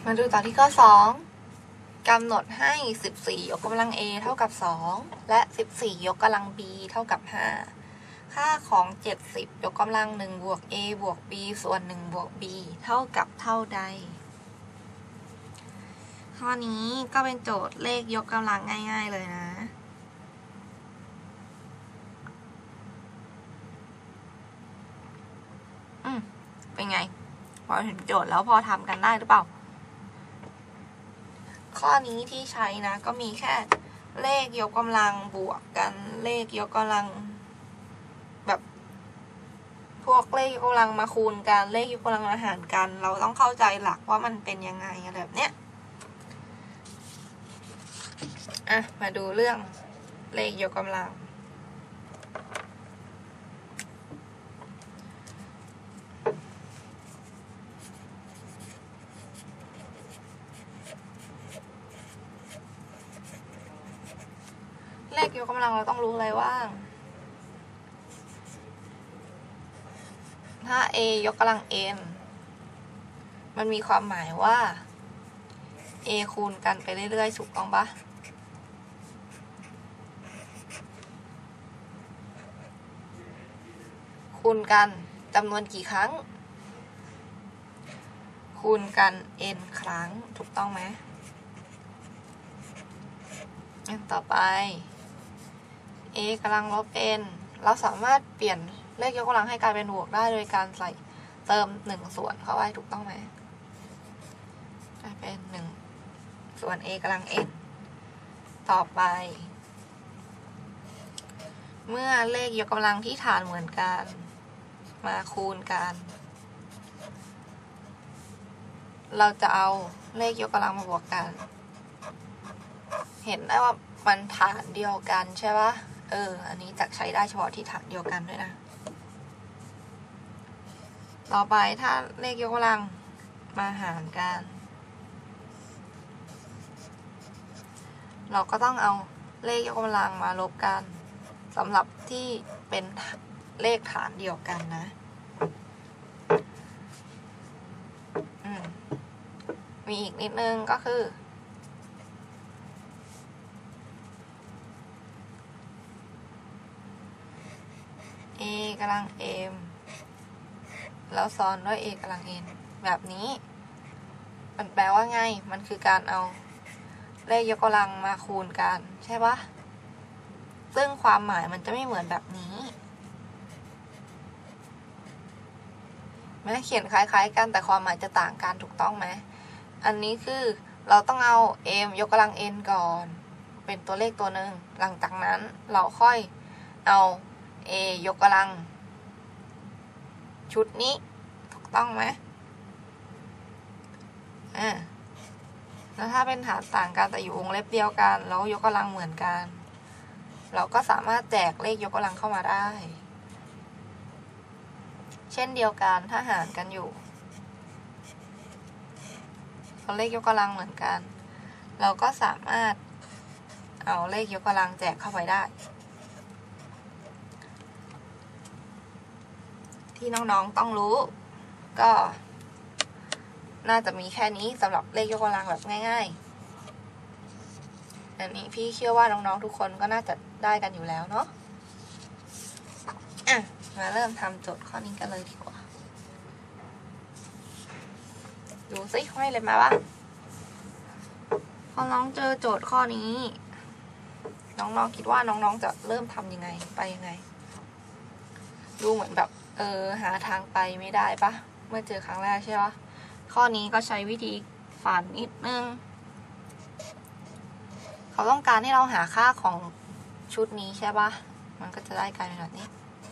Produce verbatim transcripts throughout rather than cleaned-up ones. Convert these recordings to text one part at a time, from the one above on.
มาดูต่อที่ข้อสองกำหนดให้สิบสี่ยกกำลัง a เท่ากับสองและสิบสี่ยกกำลัง b เท่ากับห้าค่าของเจ็ดสิบยกกำลังหนึ่งบวก a บวก b ส่วนหนึ่งบวก b เท่ากับเท่าใดข้อนี้ก็เป็นโจทย์เลขยกกำลังง่ายๆเลยนะอืมเป็นไงพอเห็นโจทย์แล้วพอทำกันได้หรือเปล่าข้อนี้ที่ใช้นะก็มีแค่เลขยกกำลังบวกกันเลขยกกำลังแบบพวกเลขยกกำลังมาคูณกันเลขยกกำลังมาหารกันเราต้องเข้าใจหลักว่ามันเป็นยังไงอะไรแบบเนี้ยอ่ะมาดูเรื่องเลขยกกำลังเลขยกกำลังเราต้องรู้อะไรว่างถ้า a ยกกำลัง n มันมีความหมายว่า a คูณกันไปเรื่อยๆถูกต้องปะคูณกันจำนวนกี่ครั้งคูณกัน n ครั้งถูกต้องไหมต่อไป a กำลังลบ n เราสามารถเปลี่ยนเลขยกกำลังให้กลายเป็นบวกได้โดยการใส่เติมหนึ่งส่วนเข้าไว้ถูกต้องไหมกลายเป็นหนึ่งส่วน a กำลัง n ต่อไปเมื่อเลขยกกำลังที่ฐานเหมือนกันมาคูณกันเราจะเอาเลขยกกำลังมาบวกกันเห็นได้ว่ามันฐานเดียวกันใช่ปะเอออันนี้จะใช้ได้เฉพาะที่ฐานเดียวกันด้วยนะต่อไปถ้าเลขยกกำลังมาหารกันเราก็ต้องเอาเลขยกกำลังมาลบกันสำหรับที่เป็นเลขฐานเดียวกันนะอืมมีอีกนิดนึงก็คือa กำลัง m แล้วซ้อนด้วย a กำลัง n แบบนี้มันแปลว่าไงมันคือการเอาเลขยกกำลังมาคูณกันใช่ปะซึ่งความหมายมันจะไม่เหมือนแบบนี้แม้เขียนคล้ายๆกันแต่ความหมายจะต่างกันถูกต้องไหมอันนี้คือเราต้องเอา m ยกกำลัง n ก่อนเป็นตัวเลขตัวหนึ่งหลังจากนั้นเราค่อยเอา a ยกกำลังชุดนี้ถูกต้องไหมอ่าแล้วถ้าเป็นฐานต่างกันแต่อยู่วงเล็บเดียวกันแล้วยกกำลังเหมือนกันเราก็สามารถแจกเลขยกกำลังเข้ามาได้เช่นเดียวกันถ้าหารกันอยู่เอาเลขยกกำลังเหมือนกันเราก็สามารถเอาเลขยกกำลังแจกเข้าไปได้ที่น้องๆต้องรู้ก็น่าจะมีแค่นี้สำหรับเลขยกกำลังแบบง่ายๆอันนี้พี่เชื่อว่าน้องๆทุกคนก็น่าจะได้กันอยู่แล้วเนาะอ่ะมาเริ่มทำโจทย์ข้อนี้กันเลยดีกว่าดูซิให้เลยมาบ้างพอน้องเจอโจทย์ข้อนี้น้องๆคิดว่าน้องๆจะเริ่มทำยังไงไปยังไงดูเหมือนแบบเออหาทางไปไม่ได้ปะเมื่อเจอครั้งแรกใช่ปะข้อนี้ก็ใช้วิธีฝันนิดนึงเขาต้องการให้เราหาค่าของชุดนี้ใช่ปะมันก็จะได้กลายเป็นแบบนี้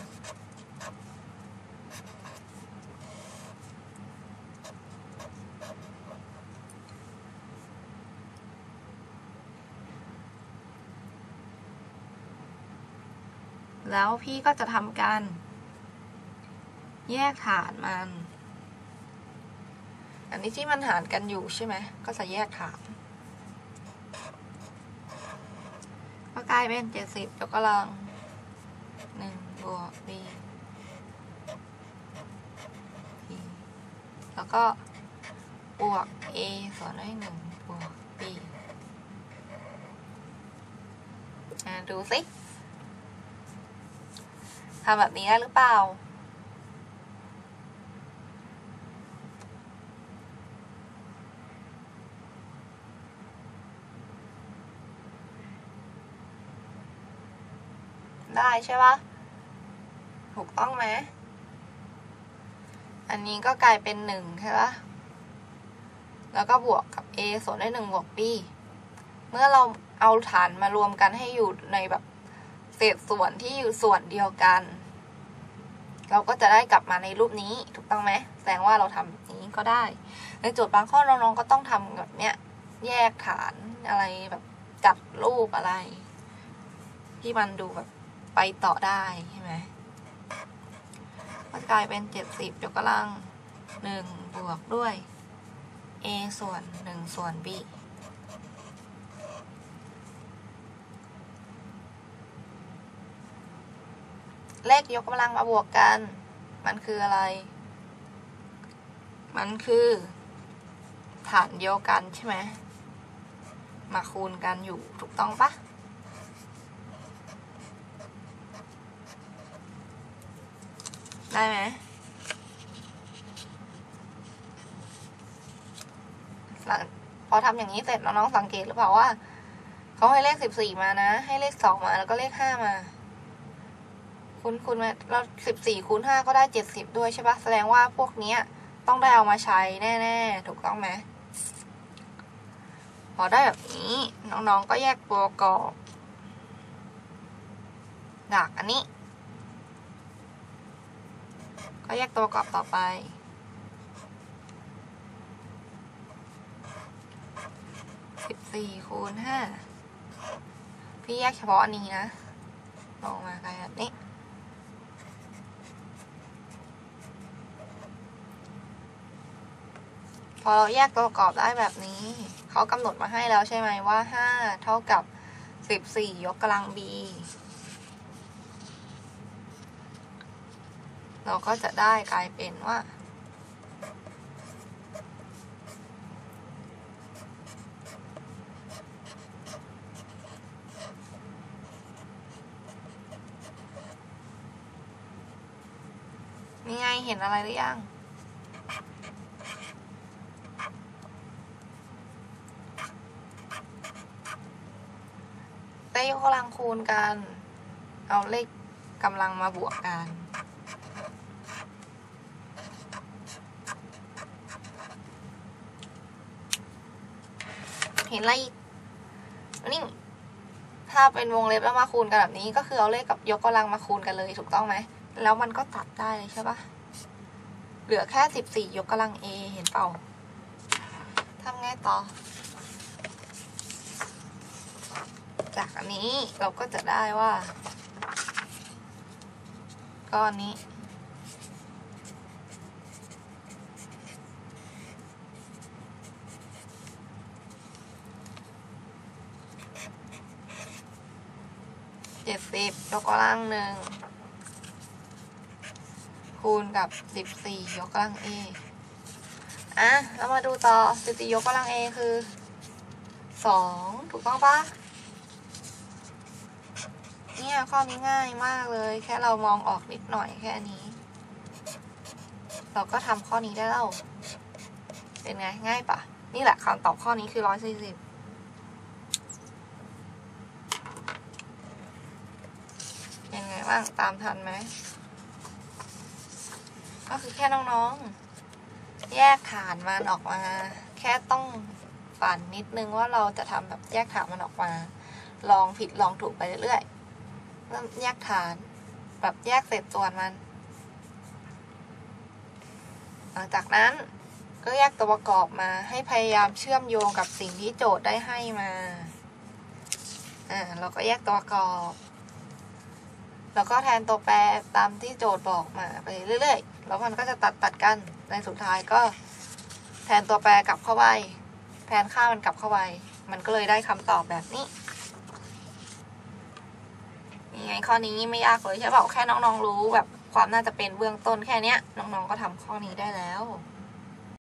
แล้วพี่ก็จะทำการแยกฐานมันอันนี้ที่มันหารกันอยู่ใช่ไหมก็จะแยกฐานก็กลายเป็นเจ็ดสิบยกกำลังหนึ่งบวก b แล้วก็บวก a ส่วนด้วยหนึ่งบวก b อ่ะดูสิทำแบบนี้ได้หรือเปล่าได้ใช่ปะถูกต้องไหมอันนี้ก็กลายเป็นหนึ่งใช่ปะแล้วก็บวกกับ a ส่วนด้วยหนึ่งบวก b เมื่อเราเอาฐานมารวมกันให้อยู่ในแบบเศษส่วนที่อยู่ส่วนเดียวกันเราก็จะได้กลับมาในรูปนี้ถูกต้องไหมแสดงว่าเราทำแบบนี้ก็ได้ในโจทย์บางข้อน้องๆก็ต้องทำแบบเนี้ยแยกฐานอะไรแบบจัดรูปอะไรที่มันดูแบบไปต่อได้ใช่ไหมก็กลายเป็นเจ็ดสิบยกกำลังหนึ่งบวกด้วย a ส่วนหนึ่งส่วน b เลขยกกำลังมาบวกกันมันคืออะไรมันคือฐานเดียวกันใช่ไหมมาคูณกันอยู่ถูกต้องปะได้ไหมพอทำอย่างนี้เสร็จน้องๆสังเกตหรือเปล่าว่าเขาให้เลขสิบสี่มานะให้เลขสองมาแล้วก็เลขห้ามาคูณคูณมาแล้วสิบสี่คูณห้าก็ได้เจ็ดสิบด้วยใช่ปะแสดงว่าพวกนี้ต้องได้เอามาใช้แน่ๆถูกต้องไหมพอได้แบบนี้น้องๆก็แยกตัวประกอบจากอันนี้ก็แยกตัวประกอบต่อไปสิบสี่คูณห้าพี่แยกเฉพาะอันนี้นะลงมากันแบบนี้พอเราแยกตัวประกอบได้แบบนี้เขากำหนดมาให้แล้วใช่ไหมว่าห้าเท่ากับสิบสี่ยกกำลัง b เราก็จะได้กลายเป็นว่านี่ไงเห็นอะไรหรือยังได้ยกกำลังคูณกันเอาเลขกำลังมาบวกกันเห็นอะไรอีกนี่ถ้าเป็นวงเล็บแล้วมาคูณกันแบบนี้ก็คือเอาเลขกับยกกำลังมาคูณกันเลยถูกต้องไหมแล้วมันก็ตัดได้เลยใช่ปะเหลือแค่สิบสี่ยกกำลัง a เห็นเปล่าทำไงต่อจากอันนี้เราก็จะได้ว่าก้อนนี้เจ็ดสิบยกกำลังหนึ่งคูณกับสิบสี่ยกกำลัง a อ่ะเรามาดูต่อสิบสี่ยกกำลัง a คือสองถูกต้องปะเนี่ยข้อนี้ง่ายมากเลยแค่เรามองออกนิดหน่อยแค่นี้เราก็ทำข้อนี้ได้แล้วเป็นไงง่ายปะนี่แหละคำตอบข้อนี้คือร้อยสี่สิบเป็นไงบ้างตามทันไหมก็คือแค่น้องๆแยกฐานมันออกมาแค่ต้องฝันนิดนึงว่าเราจะทำแบบแยกฐานมันออกมาลองผิดลองถูกไปเรื่อยๆเริ่มแยกฐานแบบแยกเศษส่วนมันหลังจากนั้นก็แยกตัวประกอบมาให้พยายามเชื่อมโยงกับสิ่งที่โจทย์ได้ให้มาอ่าเราก็แยกตัวประกอบแล้วก็แทนตัวแปรตามที่โจทย์บอกมาไปเรื่อยๆแล้วมันก็จะตัดตัดกันในสุดท้ายก็แทนตัวแปรกลับเข้าไปแทนค่ามันกลับเข้าไปมันก็เลยได้คำตอบแบบนี้ยังไงข้อนี้ไม่ยากเลยใช่เปล่าแค่น้องๆรู้แบบความน่าจะเป็นเบื้องต้นแค่เนี้ยน้องๆก็ทำข้อนี้ได้แล้ว